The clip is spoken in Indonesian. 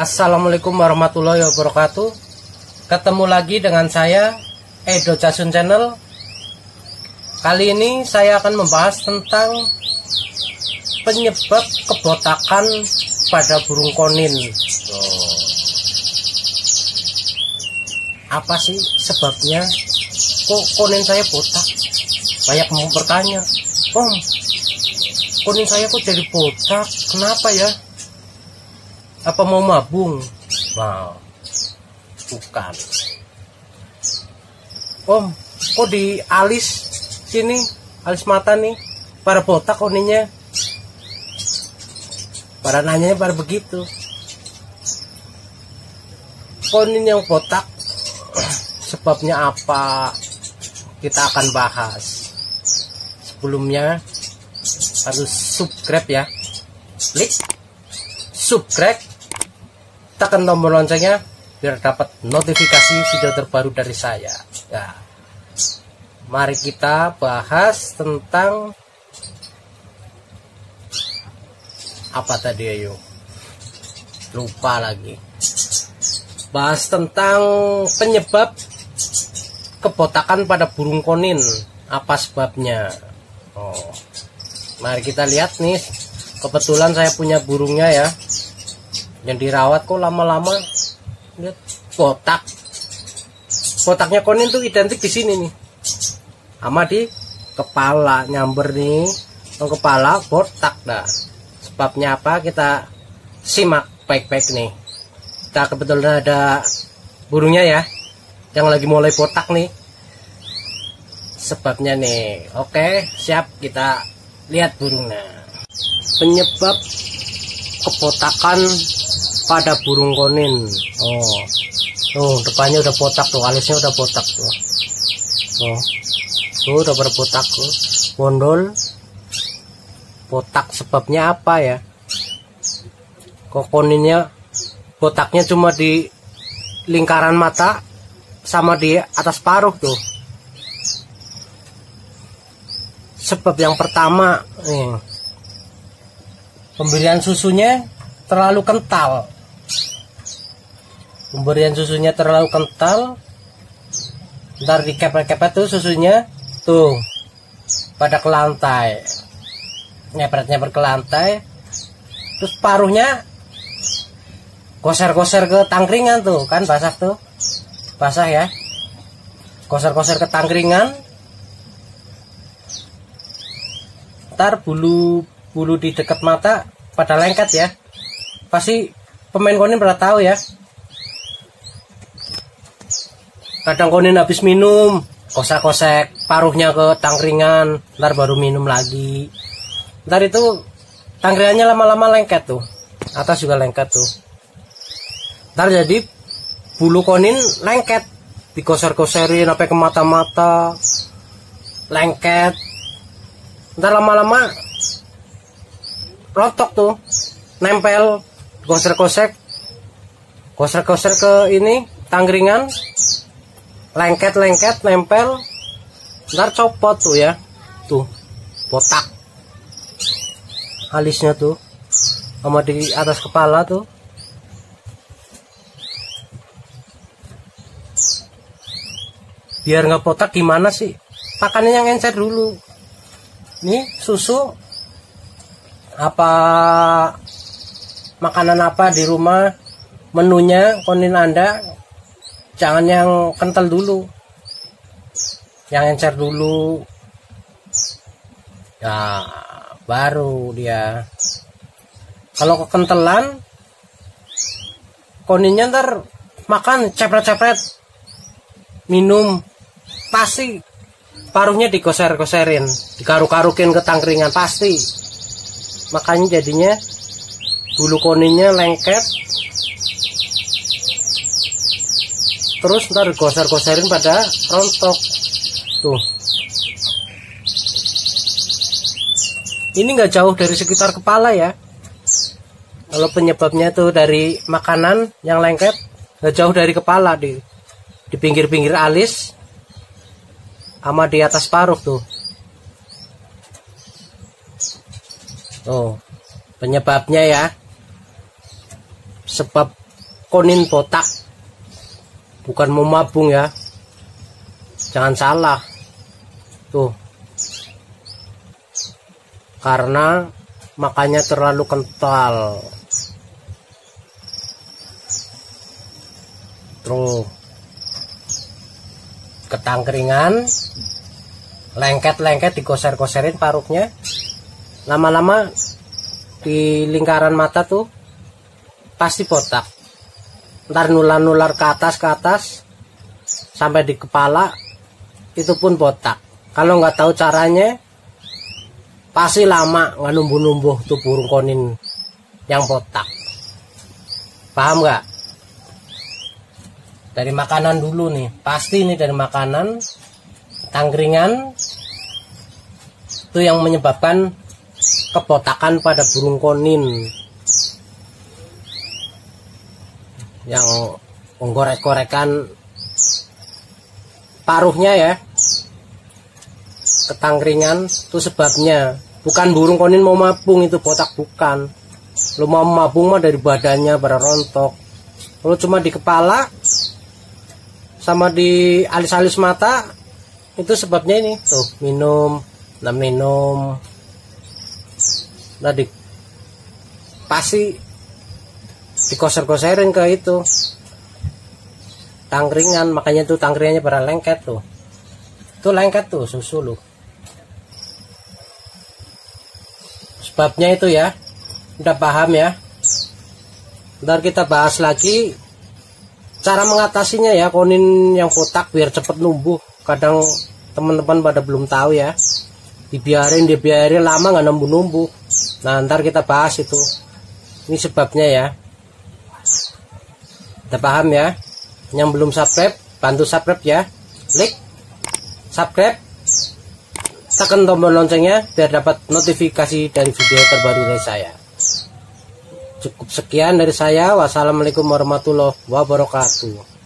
Assalamualaikum warahmatullahi wabarakatuh. Ketemu lagi dengan saya Edo Casun Channel. Kali ini saya akan membahas tentang penyebab kebotakan pada burung konin. Apa sih sebabnya kok konin saya botak? Banyak yang bertanya, Om, konin saya kok jadi botak? Kenapa ya? Apa mau mabung? Nah, bukan. Om, kok di alis sini, alis mata nih pada botak koninnya? Pada nanyanya pada begitu. Konin yang botak sebabnya apa? Kita akan bahas. Sebelumnya harus subscribe ya. Klik subscribe, tekan tombol loncengnya biar dapat notifikasi video terbaru dari saya. Nah, mari kita bahas tentang apa tadi ayo? Lupa lagi. Bahas tentang penyebab kebotakan pada burung konin. Apa sebabnya? Oh, mari kita lihat nih. Kebetulan saya punya burungnya ya, yang dirawat kok lama-lama lihat botak. Botaknya konin tuh identik di sini nih, sama di kepala, nyamber nih ke kepala botak. Dah sebabnya apa, kita simak baik-baik nih. Kita kebetulan ada burungnya ya yang lagi mulai botak nih, sebabnya nih. Oke, siap, kita lihat burungnya. Penyebab kebotakan pada burung konin. Oh, depannya udah botak tuh, alisnya udah botak tuh. Tuh udah berbotak tuh, bondol. Botak sebabnya apa ya? Kok koninnya botaknya cuma di lingkaran mata sama di atas paruh tuh. Sebab yang pertama nih, pemberian susunya terlalu kental. Pemberian susunya terlalu kental. Ntar dikepet-kepet tuh susunya tuh pada ke lantai, nyepret-nyepret ke lantai. Terus paruhnya koser-koser ke tangkringan tuh, kan basah tuh, basah ya. Koser-koser ke tangkringan. Ntar bulu di dekat mata pada lengket ya. Pasti pemain konin pernah tahu ya. Kadang konin habis minum, kosek-kosek paruhnya ke tangkringan, ntar baru minum lagi. Ntar itu tangkringannya lama-lama lengket tuh, atas juga lengket tuh. Ntar jadi bulu konin lengket, dikoser-koserin sampai ke mata-mata, lengket. Ntar lama-lama rontok tuh, nempel, koser-koser ke ini tangkringan, lengket nempel, ntar copot tuh ya, tuh botak alisnya tuh sama di atas kepala tuh. Biar nggak botak gimana sih? Pakannya yang encer dulu. Nih susu apa, makanan apa di rumah, menunya konin Anda jangan yang kental dulu, yang encer dulu. Nah, baru dia. Kalau kekentelan, koninnya ntar makan cepret-cepret, minum, pasti paruhnya dikoser-koserin, dikaru-karukin ke tangkringan pasti. Makanya jadinya bulu koninnya lengket, terus ntar goser-goserin pada rontok tuh. Ini nggak jauh dari sekitar kepala ya. Kalau penyebabnya tuh dari makanan yang lengket, nggak jauh dari kepala, di pinggir-pinggir alis sama di atas paruh tuh. Tuh penyebabnya ya. Sebab konin botak, bukan mau mabung ya, jangan salah tuh, karena makanya terlalu kental. Terus ketangkringan, lengket-lengket, digoser-goserin paruknya, lama-lama di lingkaran mata tuh pasti botak. Ntar nular-nular ke atas sampai di kepala, itu pun botak. Kalau nggak tahu caranya, pasti lama nggak numbuh-numbuh tuh burung konin yang botak. Paham nggak? Dari makanan dulu nih, pasti ini dari makanan, tangkringan itu yang menyebabkan kebotakan pada burung konin. Yang menggorek-gorekan paruhnya ya, ketangkringan itu sebabnya. Bukan burung konin mau mabung itu botak, bukan. Lu mau mabung mah dari badannya pada rontok. Lu cuma di kepala sama di alis-alis mata, itu sebabnya ini tuh. Minum tadi pasti dikoser-koserin ke itu tangkringan, makanya tuh tangkringannya pada lengket tuh. Tuh lengket tuh susu lu. Sebabnya itu ya. Udah paham ya? Ntar kita bahas lagi cara mengatasinya ya, konin yang botak biar cepet numbuh. Kadang teman-teman pada belum tahu ya. Dibiarin lama nggak numbuh-numbuh. Nah, ntar kita bahas itu. Ini sebabnya ya. Udah paham ya? Yang belum subscribe, bantu subscribe ya. Klik subscribe, tekan tombol loncengnya biar dapat notifikasi dari video terbaru dari saya. Cukup sekian dari saya. Wassalamualaikum warahmatullahi wabarakatuh.